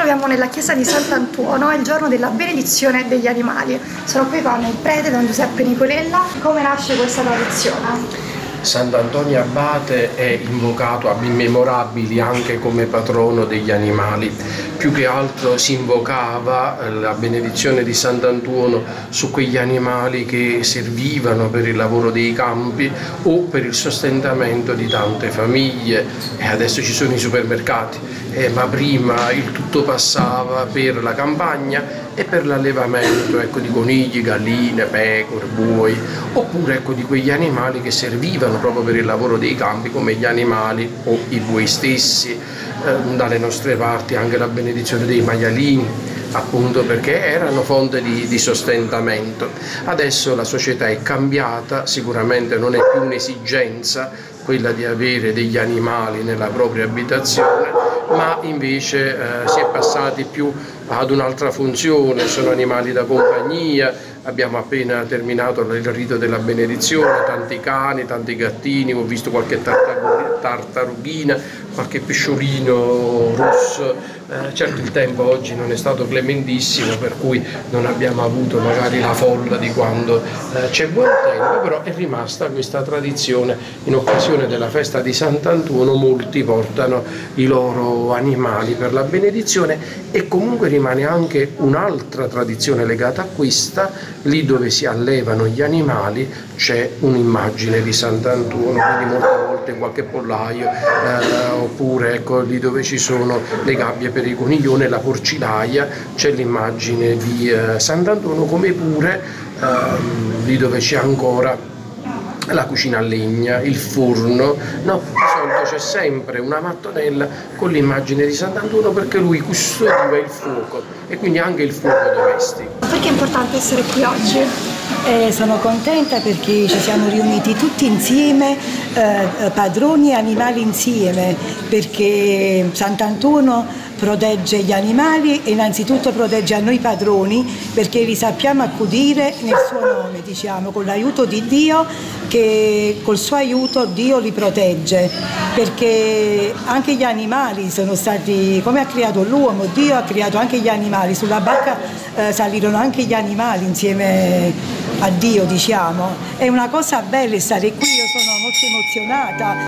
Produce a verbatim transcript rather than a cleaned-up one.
troviamo nella chiesa di Sant'Antuono, è il giorno della benedizione degli animali. Sono qui con il prete Don Giuseppe Nicolella. Come nasce questa tradizione? Sant'Antonio Abate è invocato ab immemorabili anche come patrono degli animali. Più che altro si invocava la benedizione di Sant'Antuono su quegli animali che servivano per il lavoro dei campi o per il sostentamento di tante famiglie. E adesso ci sono i supermercati, eh, ma prima il tutto passava per la campagna e per l'allevamento, ecco, di conigli, galline, pecore, buoi, oppure ecco, di quegli animali che servivano proprio per il lavoro dei campi, come gli animali o i buoi stessi. Eh, dalle nostre parti anche la benedizione dei maialini, appunto perché erano fonte di, di sostentamento. Adesso la società è cambiata, sicuramente non è più un'esigenza quella di avere degli animali nella propria abitazione, ma invece eh, si è passati più ad un'altra funzione, sono animali da compagnia. Abbiamo appena terminato il rito della benedizione, tanti cani, tanti gattini, ho visto qualche tartarughina, qualche pesciolino rosso. Eh, certo il tempo oggi non è stato clementissimo, per cui non abbiamo avuto magari la folla di quando eh, c'è buon tempo, però è rimasta questa tradizione. In occasione della festa di Sant'Antuono molti portano i loro animali per la benedizione, e comunque rimane anche un'altra tradizione legata a questa. Lì dove si allevano gli animali c'è un'immagine di Sant'Antuono, quindi molte volte in qualche pollaio, eh, oppure ecco, lì dove ci sono le gabbie per i coniglioni, la porcilaia, c'è l'immagine di eh, Sant'Antuono, come pure ehm, lì dove c'è ancora la cucina a legna, il forno, no, di solito c'è sempre una mattonella con l'immagine di Sant'Antuono, perché lui custodiva il fuoco e quindi anche il fuoco domestico. Perché è importante essere qui oggi? Eh, sono contenta perché ci siamo riuniti tutti insieme, eh, padroni e animali insieme, perché Sant'Antuono protegge gli animali e innanzitutto protegge a noi padroni, perché li sappiamo accudire nel suo nome, diciamo, con l'aiuto di Dio, che col suo aiuto Dio li protegge, perché anche gli animali sono stati, come ha creato l'uomo, Dio ha creato anche gli animali, sulla barca eh, salirono anche gli animali insieme a Dio, diciamo. È una cosa bella stare qui, io sono molto emozionata.